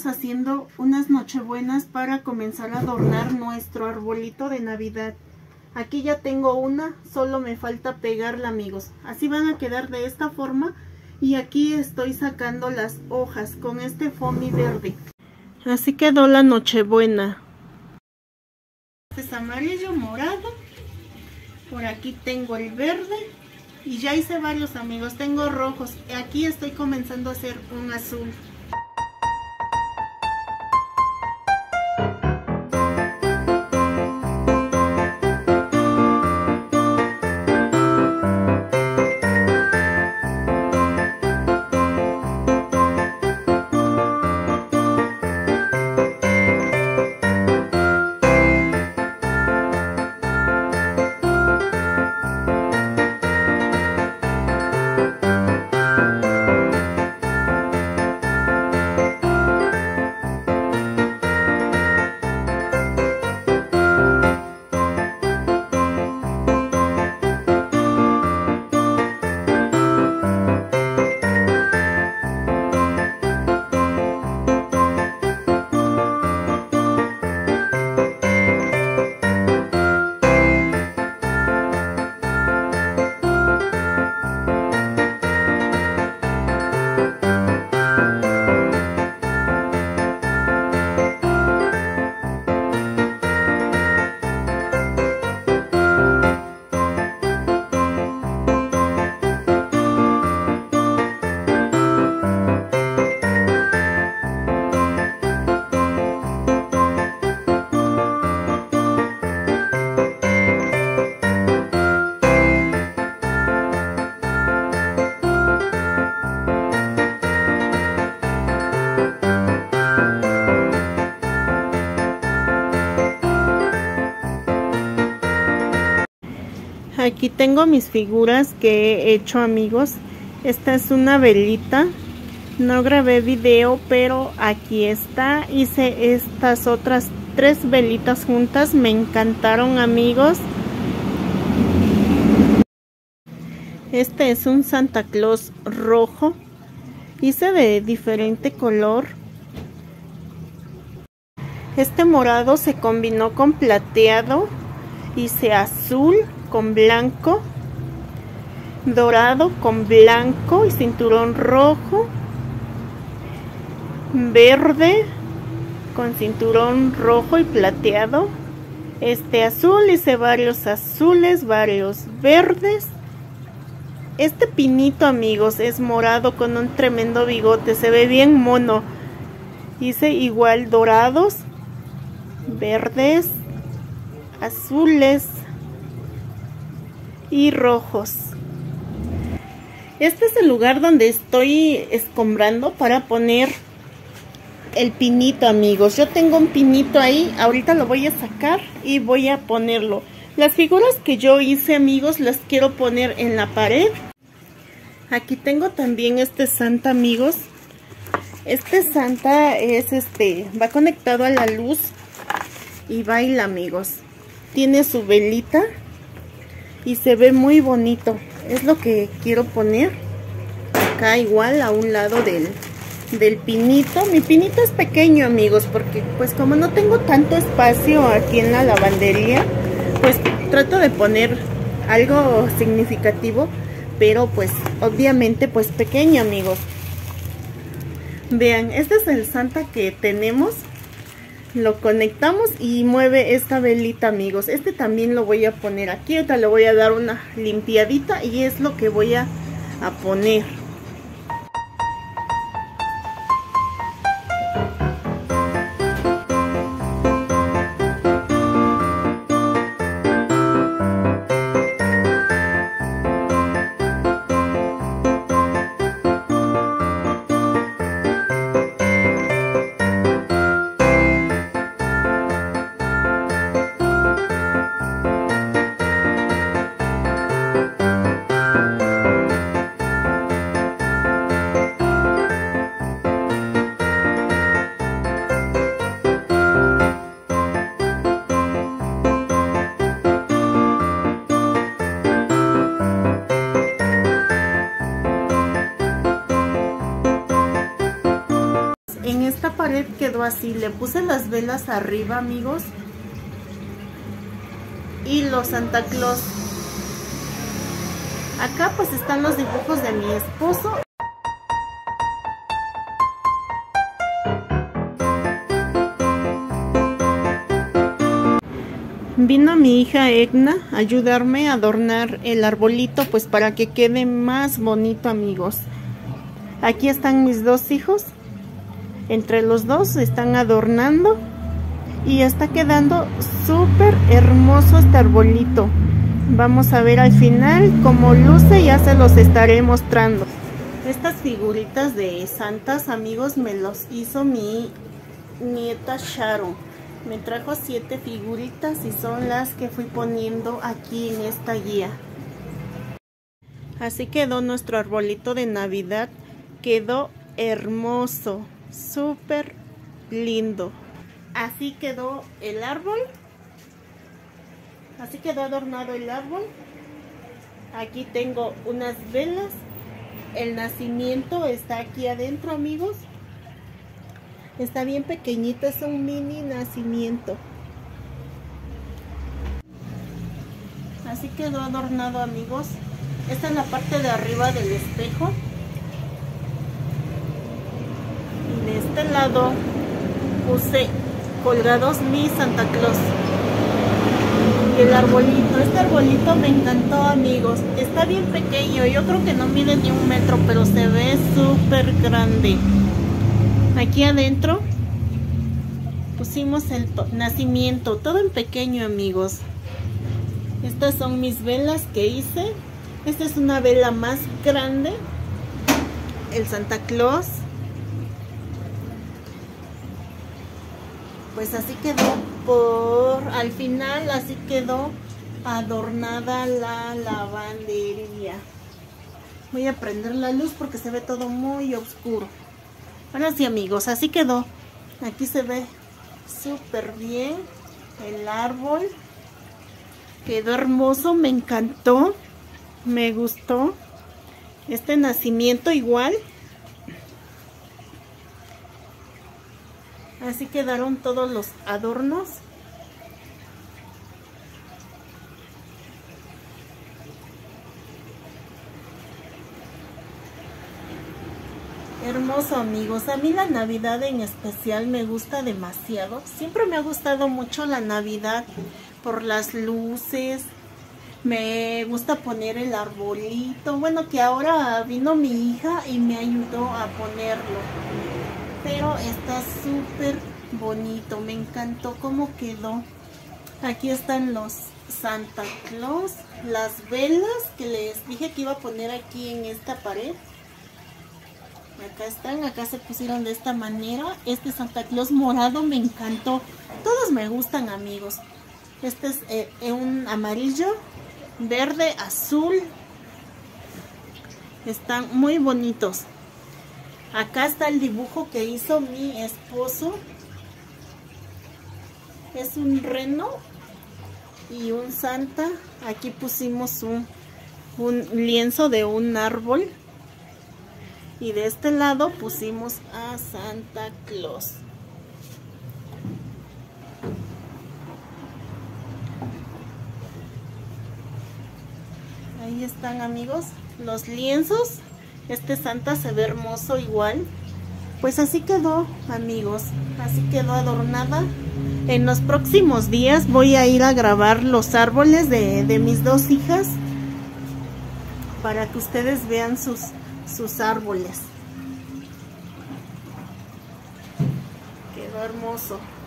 estamos haciendo unas nochebuenas para comenzar a adornar nuestro arbolito de Navidad. Aquí ya tengo una, solo me falta pegarla, amigos. Así van a quedar de esta forma. Y aquí estoy sacando las hojas con este foamy verde. Así quedó la nochebuena. Este es amarillo, morado. Por aquí tengo el verde. Y ya hice varios, amigos. Tengo rojos. Aquí estoy comenzando a hacer un azul. Aquí tengo mis figuras que he hecho, amigos. Esta es una velita. No grabé video, pero aquí está. Hice estas otras 3 velitas juntas. Me encantaron, amigos. Este es un Santa Claus rojo. Hice de diferente color. Este morado se combinó con plateado. Hice azul con blanco, dorado con blanco y cinturón rojo, verde con cinturón rojo y plateado, este azul, hice varios azules, varios verdes. Este pinito, amigos, es morado con un tremendo bigote, se ve bien mono. Hice igual dorados, verdes, azules y rojos. Este es el lugar donde estoy escombrando para poner el pinito, amigos. Yo tengo un pinito ahí, ahorita lo voy a sacar y voy a ponerlo. Las figuras que yo hice, amigos, las quiero poner en la pared. Aquí tengo también este Santa, amigos. Este Santa es va conectado a la luz y baila, amigos. Tiene su velita y se ve muy bonito. Es lo que quiero poner acá, igual a un lado del pinito. Mi pinito es pequeño, amigos, porque pues como no tengo tanto espacio aquí en la lavandería, pues trato de poner algo significativo, pero pues obviamente pues pequeño, amigos. Vean, este es el Santa que tenemos. Lo conectamos y mueve esta velita, amigos. Este también lo voy a poner aquí. Ahorita le voy a dar una limpiadita y es lo que voy a poner. pared quedó así. Le puse las velas arriba, amigos, y los Santa Claus. Acá pues están los dibujos de mi esposo. Vino mi hija Egna a ayudarme a adornar el arbolito, pues para que quede más bonito, amigos. Aquí están mis dos hijos. Entre los dos están adornando y está quedando súper hermoso este arbolito. Vamos a ver al final cómo luce, ya se los estaré mostrando. Estas figuritas de santas, amigos, me los hizo mi nieta Sharon. Me trajo 7 figuritas y son las que fui poniendo aquí en esta guía. Así quedó nuestro arbolito de Navidad. Quedó hermoso, súper lindo. Así quedó el árbol. Así quedó adornado el árbol. Aquí tengo unas velas. El nacimiento está aquí adentro, amigos. Está bien pequeñito, es un mini nacimiento. Así quedó adornado, amigos. Esta es la parte de arriba del espejo. Y de este lado puse colgados mi Santa Claus. Y el arbolito, este arbolito me encantó, amigos. Está bien pequeño, yo creo que no mide ni 1 metro, pero se ve súper grande. Aquí adentro pusimos el nacimiento, todo en pequeño, amigos. Estas son mis velas que hice. Esta es una vela más grande, el Santa Claus. Pues así quedó al final así quedó adornada la lavandería. Voy a prender la luz porque se ve todo muy oscuro. Ahora sí, amigos, así quedó. Aquí se ve súper bien el árbol. Quedó hermoso, me encantó. Me gustó. Este nacimiento igual. Así quedaron todos los adornos. Hermoso, amigos. A mí la Navidad en especial me gusta demasiado. Siempre me ha gustado mucho la Navidad por las luces. Me gusta poner el arbolito. Bueno, que ahora vino mi hija y me ayudó a ponerlo. Pero está súper bonito. Me encantó cómo quedó. Aquí están los Santa Claus. Las velas que les dije que iba a poner aquí en esta pared. Acá están, acá se pusieron de esta manera. Este Santa Claus morado me encantó. Todos me gustan, amigos. Este es un amarillo, verde, azul. Están muy bonitos. Acá está el dibujo que hizo mi esposo. Es un reno y un santa. Aquí pusimos un lienzo de un árbol. Y de este lado pusimos a Santa Claus. Ahí están, amigos, los lienzos. Este santa se ve hermoso igual. Pues así quedó, amigos. Así quedó adornada. En los próximos días voy a ir a grabar los árboles de mis dos hijas. Para que ustedes vean sus árboles. Quedó hermoso.